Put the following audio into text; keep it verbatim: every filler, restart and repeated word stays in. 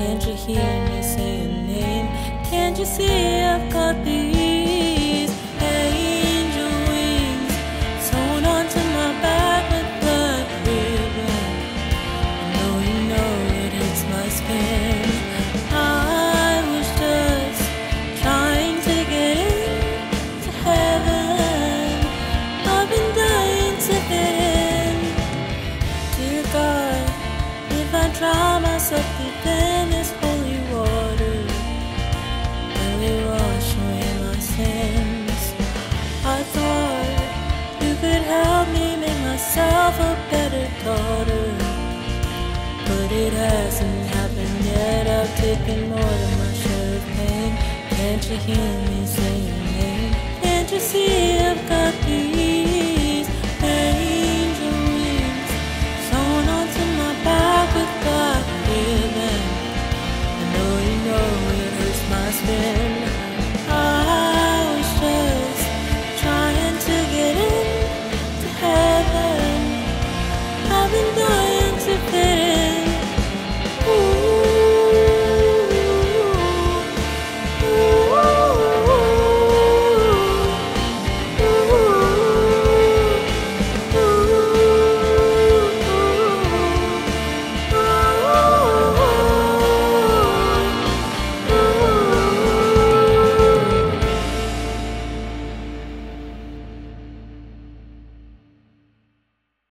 Can't you hear me say your name? Can't you see I've got these angel wings sewn onto my back with black ribbon? I know you know it hurts my skin. I was just trying to get into heaven. I've been dying to get in. Dear God, if I drown myself deep in this holy water, will you wash away my sins? I thought you could help me make myself a better daughter, but it hasn't happened yet. I've taken more than my share of pain. Can't you hear me say your name? Can't you see